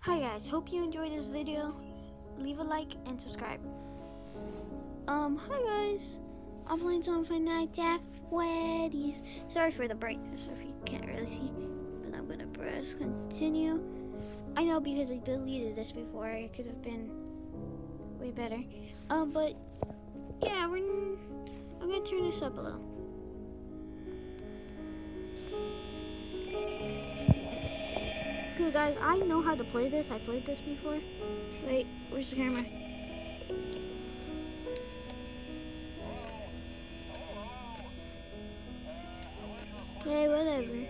Hi guys, hope you enjoyed this video. Leave a like and subscribe. Hi guys. I'm playing some Five Nights at Freddy's. Sorry for the brightness if you can't really see. But I'm gonna press continue. I know because I deleted this before, it could have been way better. But yeah, I'm gonna turn this up a little. Good guys, I know how to play this. I played this before. Wait, where's the camera? Okay, whatever.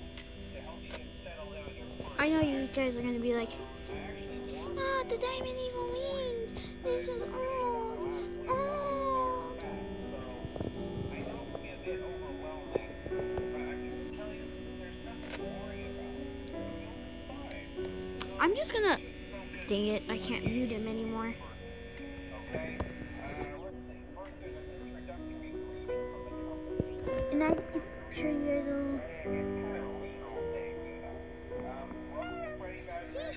I know you guys are gonna be like, ah, the Diamond Evil Wings. This is old. I'm just gonna, dang it, I can't mute him anymore. And I'm sure you guys will see.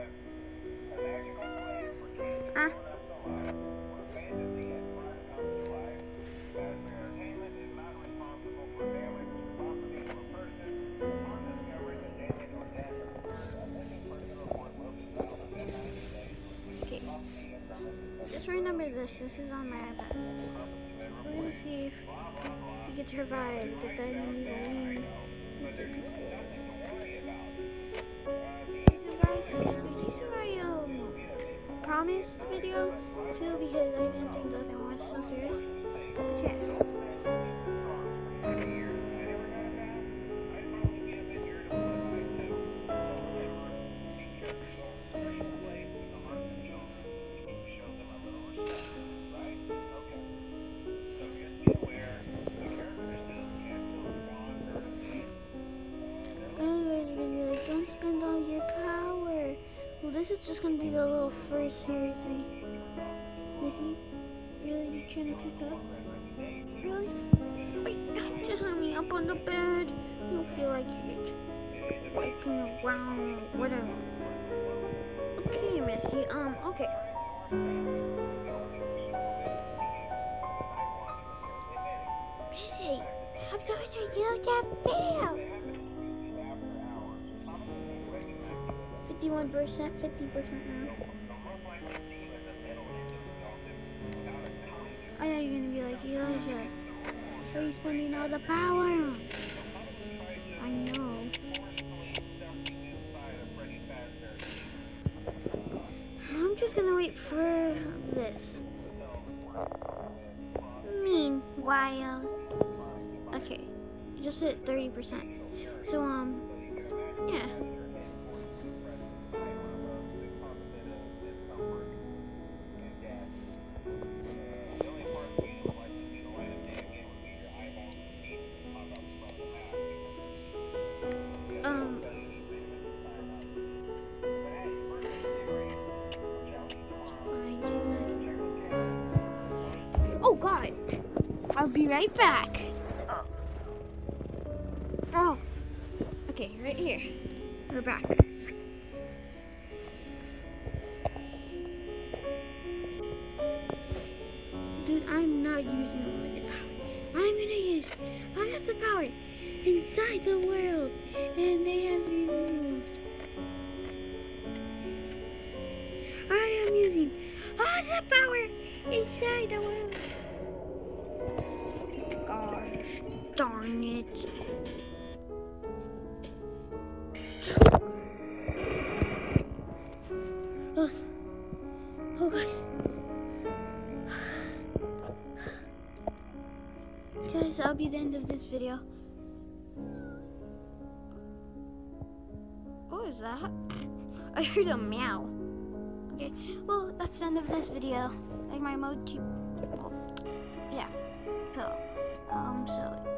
Just remember this is on my iPad. We're gonna see if we can survive the Diamond Evil Wing. YouTube guys, did you see my promised video too? Because I didn't think the other one was so serious. But yeah. Spend all your power. Well, this is just gonna be the little first series thing. Missy, really, you trying to pick up? Really? Wait, just let me up on the bed. You don't feel like you're walking around, whatever. Okay, Missy. Okay. Missy, I'm doing a YouTube video. 51%, 50% now. I know you're gonna be like, Elijah, why are you spending all the power on? I know. I'm just gonna wait for this. Meanwhile, okay, just hit 30%. So, yeah. Oh God, I'll be right back. Oh, okay, right here. We're back. Dude, I'm not using unlimited power. I'm gonna use all of the power inside the world, and they have removed. I am using all the power inside the world. Gosh, darn it. Oh God. Guys, that'll be the end of this video. What was that? I heard a meow. Okay, well, that's the end of this video. Like my emoji. Yeah. So,